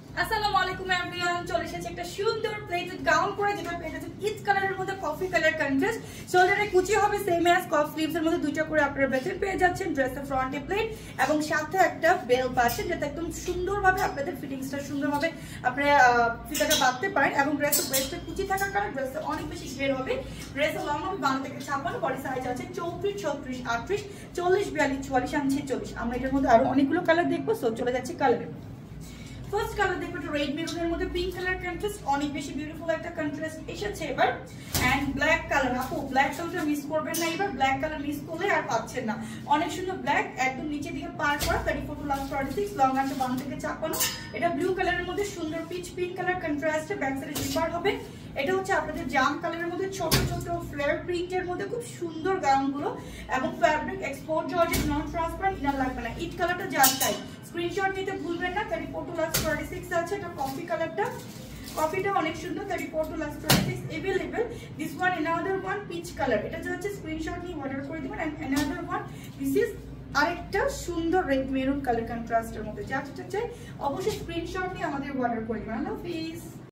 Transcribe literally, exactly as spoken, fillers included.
আসসালামু আলাইকুম এভরিওয়ান, চলে এসেছে একটা সুন্দর প্লেটেড গাউন পরে, যেটা পেয়ে যাচ্ছে ইচ কালারের মধ্যে কফি কালার কন্ট্রাস্ট। শোল্ডারে কুচি হবে সেম অ্যাজ কফ স্লিভস এর মধ্যে দুইটা করে আপনারা বেতন পেয়ে যাচ্ছেন। ড্রেসের ফ্রন্টে প্লেট এবং সাথে একটা বেল পাচ্ছেন, যাতে একদম সুন্দরভাবে আপনাদের ফিটিংসটা সুন্দরভাবে আপনারা ফিতাটা বাঁধতে পারেন। এবং ড্রেসের ওয়েস্টে কুচি থাকার কারণে ড্রেসটা অনেক বেশি ঘের হবে। ড্রেসের লং হবে বান্ন থেকে ছাপ্পান্ন, বডি সাইজ আছে চৌত্রিশ, ছত্রিশ, আটত্রিশ, চল্লিশ, বিয়াল্লিশ, চুয়াল্লিশ, ছেচল্লিশ। আমরা এটার মধ্যে আরো অনেকগুলো কালার দেখবো, সো চলে যাচ্ছে কালারে। ফার্স্ট কালার দেখো একটা রেড মেরুনের মধ্যে পিঙ্ক কালার কন্ট্রাস্ট, অনেক বেশি বিউটিফুল একটা কন্ট্রাস্ট এসেছে এবার। এন্ড ব্ল্যাক কালার, আপু ব্ল্যাক কালারটা মিস করবেন না এবার, ব্ল্যাক কালার মিস করলে আর পাচ্ছেন না। অনেক সুন্দর ব্ল্যাক, একদম নিচে দিকে পার করা, thirty four to last forty six, long আনটা বাম থেকে চাপানো। এটা ব্লু কালারের মধ্যে সুন্দর পিচ পিঙ্ক কালার কন্ট্রাস্টে ব্যাক সাইডে জিপার হবে। এটা হচ্ছে আপনাদের জাম কালারের মধ্যে ছোট ছোট ফ্লেয়ার প্রিন্টের মধ্যে খুব সুন্দর গাউনগুলো, এবং fabric export georgette, non transparent, inner লাগবে না। ইট কালারটা যার চাই স্ক্রিনশট নিতে ভুলবেন না। Thirty four to last forty six আছে। এটা কফি কালারটা, কফিটা অনেক সুন্দর। Thirty four to last forty six available. This one another one peach colour, এটা হচ্ছে স্ক্রিনশট নিয়ে অর্ডার করে দিবেন। And another one this is আরেকটা সুন্দর রেড মেরুন কালার কন্ট্রাস্টের মধ্যে, যা যেটা চাই অবশ্যই স্ক্রিনশট নিয়ে আমাদের অর্ডার করে দিবেন। আল্লাহ হাফেজ।